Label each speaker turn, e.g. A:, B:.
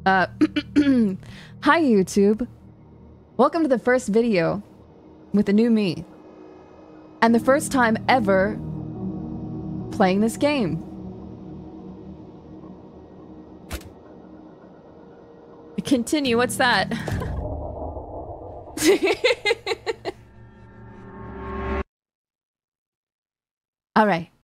A: Uh, Hi YouTube. Welcome to the first video with the new me. And the first time ever playing this game. Continue, what's that? Alright,